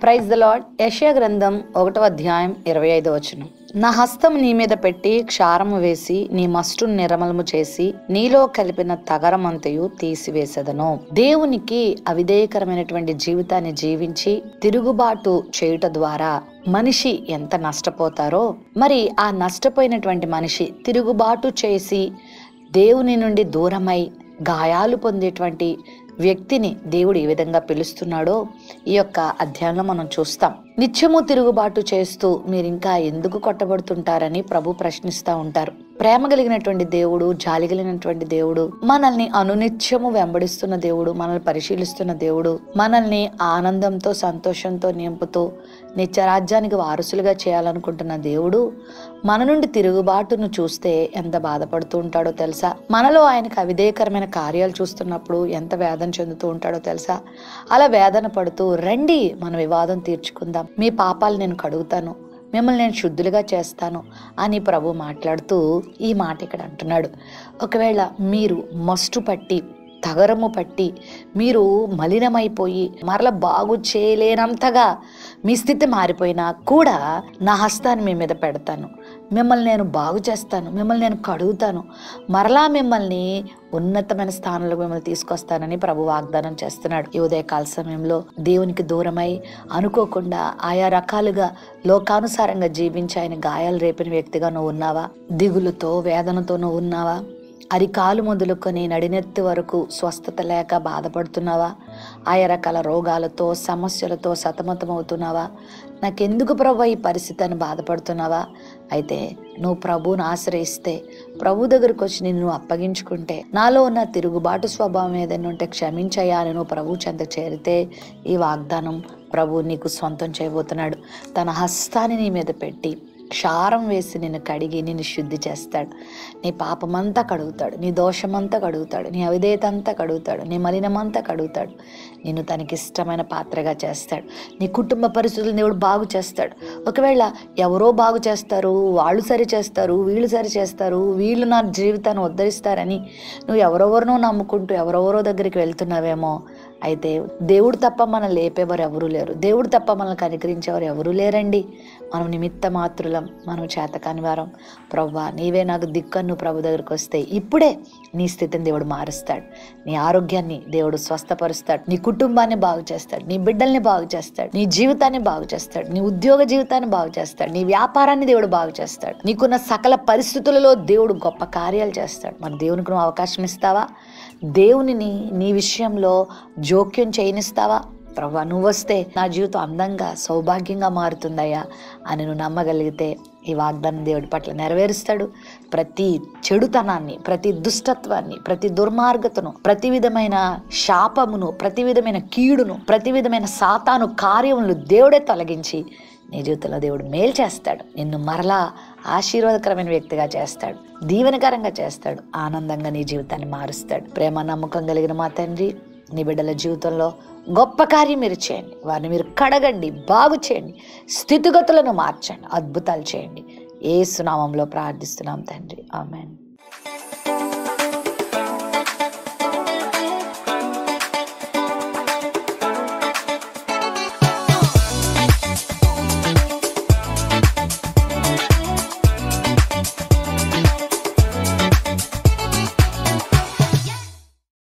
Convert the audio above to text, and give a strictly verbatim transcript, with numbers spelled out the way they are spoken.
Praise the lord. యెషయా గ్రంథం ఒకటో అధ్యాయం ఇరవై ఐదో వచనం. నా హస్తం నీ మీద పెట్టి క్షారము వేసి నీ మస్టును నిర్మలము చేసి నీలో కలిపిన తగరమంతయు తీసివేసెదను. దేవునికి అవిధేయకరమైనటువంటి జీవితాన్ని జీవించి తిరుగుబాటు చేయుట ద్వారా మనిషి ఎంత నష్టపోతారో, మరి ఆ నష్టపోయినటువంటి మనిషి తిరుగుబాటు చేసి దేవుని నుండి దూరమై గాయాలు పొందేటువంటి వ్యక్తిని దేవుడు ఏ విధంగా పిలుస్తున్నాడో ఈ యొక్క అధ్యాయంలో మనం చూస్తాం. నిత్యము తిరుగుబాటు చేస్తూ మీరు ఇంకా ఎందుకు కొట్టబడుతుంటారని ప్రభు ప్రశ్నిస్తూ ఉంటారు. ప్రేమ కలిగినటువంటి దేవుడు, జాలి కలిగినటువంటి దేవుడు, మనల్ని అనునిత్యము వెంబడిస్తున్న దేవుడు, మనల్ని పరిశీలిస్తున్న దేవుడు, మనల్ని ఆనందంతో సంతోషంతో నింపుతూ నిత్యరాజ్యానికి వారసులుగా చేయాలనుకుంటున్న దేవుడు మన నుండి తిరుగుబాటును చూస్తే ఎంత బాధపడుతూ ఉంటాడో తెలుసా? మనలో ఆయనకు అవిధేయకరమైన కార్యాలు చూస్తున్నప్పుడు ఎంత వేదన చెందుతూ ఉంటాడో తెలుసా? అలా వేదన పడుతూ రండి మన వివాదం తీర్చుకుందాం, మీ పాపాలు నేను కడుగుతాను, మిమ్మల్ని నేను శుద్ధులుగా చేస్తాను అని ప్రభు మాట్లాడుతూ ఈ మాట ఇక్కడ అంటున్నాడు. ఒకవేళ మీరు మస్టు పట్టి తగరము పట్టి మీరు మలినమైపోయి మరల బాగు చేయలేనంతగా మీ స్థితి మారిపోయినా కూడా నా హస్తాన్ని మీ మీద పెడతాను, మిమ్మల్ని నేను బాగు చేస్తాను, మిమ్మల్ని నేను కడుగుతాను, మరలా మిమ్మల్ని ఉన్నతమైన స్థానంలో మిమ్మల్ని తీసుకొస్తానని ప్రభు వాగ్దానం చేస్తున్నాడు. ఈ ఉదయకాల సమయంలో దేవునికి దూరమై అనుకోకుండా ఆయా రకాలుగా లోకానుసారంగా జీవించి ఆయన గాయాలు రేపిన వ్యక్తిగా నువ్వు ఉన్నావా? దిగులుతో వేదనతో నువ్వు ఉన్నావా? అరికాలు మొదలుకొని నడినెత్తి వరకు స్వస్థత లేక బాధపడుతున్నావా? ఆయా రకాల రోగాలతో సమస్యలతో సతమతమవుతున్నావా? నాకెందుకు ప్రభు ఈ పరిస్థితి అని బాధపడుతున్నావా? అయితే నువ్వు ప్రభువును ఆశ్రయిస్తే, ప్రభు దగ్గరకు వచ్చి నిన్ను అప్పగించుకుంటే, నాలో ఉన్న తిరుగుబాటు స్వభావం ఏదైనా ఉంటే క్షమించయ్యా అని నువ్వు ప్రభు చెంత చేరితే ఈ వాగ్దానం ప్రభు నీకు సొంతం చేయబోతున్నాడు. తన హస్తాన్ని నీ మీద పెట్టి క్షారం వేసి నిన్ను కడిగి నిన్ను శుద్ధి చేస్తాడు. నీ పాపమంతా కడుగుతాడు, నీ దోషమంతా కడుగుతాడు, నీ అవిధేయత అంతా కడుగుతాడు, నీ మలినమంతా కడుగుతాడు. నిన్ను తనకిష్టమైన పాత్రగా చేస్తాడు. నీ కుటుంబ పరిస్థితులు దేవుడు బాగు చేస్తాడు. ఒకవేళ ఎవరో బాగు చేస్తారు, వాళ్ళు సరి చేస్తారు, వీళ్ళు సరి చేస్తారు, వీళ్ళు నా జీవితాన్ని ఉద్ధరిస్తారని నువ్వు ఎవరెవరినో నమ్ముకుంటూ ఎవరెవరో దగ్గరికి వెళ్తున్నావేమో. అయితే దేవుడు తప్ప మనం లేపేవారు ఎవరూ లేరు, దేవుడు తప్ప మనల్ని కనికరించేవారు ఎవరూ లేరండి. మనం నిమిత్త మాత్రులం, మనం చేతకాని వారం. ప్రభువా నీవే నాకు దిక్కన్ను ప్రభు దగ్గరికి వస్తే ఇప్పుడే నీ స్థితిని దేవుడు మారుస్తాడు, నీ ఆరోగ్యాన్ని దేవుడు స్వస్థపరుస్తాడు, నీ కుటుంబాన్ని బాగు చేస్తాడు, నీ బిడ్డల్ని బాగు చేస్తాడు, నీ జీవితాన్ని బాగు చేస్తాడు, నీ ఉద్యోగ జీవితాన్ని బాగు చేస్తాడు, నీ వ్యాపారాన్ని దేవుడు బాగు చేస్తాడు, నీకున్న సకల పరిస్థితులలో దేవుడు గొప్ప కార్యాలు చేస్తాడు. మరి దేవునికి నువ్వు అవకాశం ఇస్తావా? దేవునిని నీ విషయంలో జోక్యం చేయనిస్తావా? ప్రభా నువ్వు వస్తే నా జీవితం అందంగా సౌభాగ్యంగా మారుతుందయ్యా అని నువ్వు నమ్మగలిగితే ఈ వాగ్దానం దేవుడి పట్ల నెరవేరుస్తాడు. ప్రతి చెడుతనాన్ని, ప్రతి దుష్టత్వాన్ని, ప్రతి దుర్మార్గతను, ప్రతి విధమైన శాపమును, ప్రతి విధమైన కీడును, ప్రతి విధమైన సాతాను కార్యములు దేవుడే తొలగించి నీ జీవితంలో దేవుడు మేలు చేస్తాడు. నిన్ను మరలా ఆశీర్వాదకరమైన వ్యక్తిగా చేస్తాడు, దీవెనకరంగా చేస్తాడు, ఆనందంగా నీ జీవితాన్ని మారుస్తాడు. ప్రేమ నమ్మకం కలిగిన మా తండ్రి, నీ బిడ్డల జీవితంలో గొప్ప కార్యం మీరు చేయండి, వారిని మీరు కడగండి, బాగు చేయండి, స్థితిగతులను మార్చండి, అద్భుతాలు చేయండి. యేసు నామములో ప్రార్థిస్తున్నాం తండ్రి, ఆమేన్.